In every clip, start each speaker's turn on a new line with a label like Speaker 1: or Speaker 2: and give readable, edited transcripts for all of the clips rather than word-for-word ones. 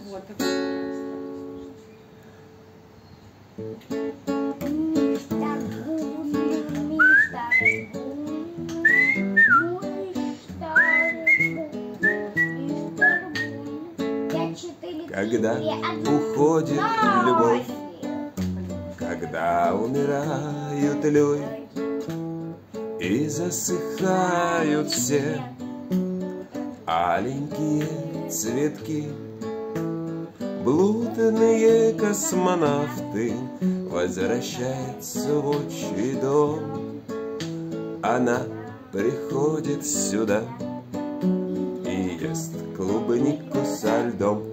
Speaker 1: Вот.
Speaker 2: Когда уходит любовь, когда умирают люди и засыхают все аленькие цветки, блудные космонавты возвращаются в отчий дом. Она приходит сюда и ест клубнику со льдом.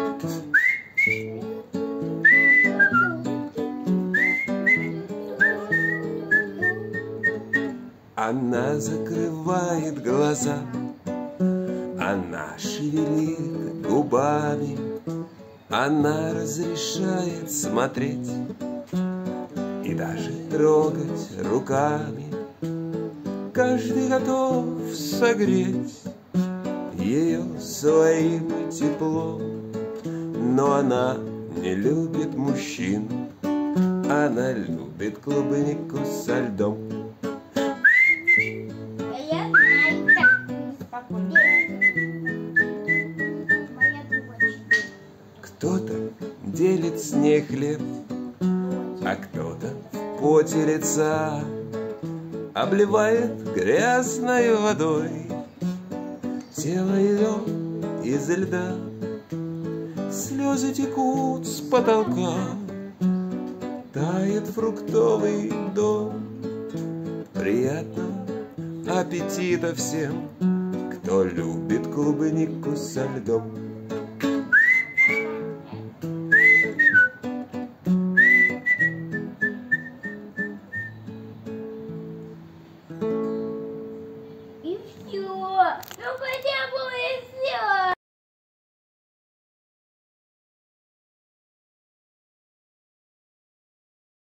Speaker 2: Она закрывает глаза, она шевелит губами, она разрешает смотреть и даже трогать руками. Каждый готов согреть ее своим теплом, но она не любит мужчин, она любит клубнику со льдом. Кто-то делит с ней хлеб, а кто-то в поте лица обливает грязной водой тело ее из льда. Слезы текут с потолка, тает фруктовый дом. Приятного аппетита всем, кто любит клубнику со льдом.
Speaker 3: И все. Ну хотя бы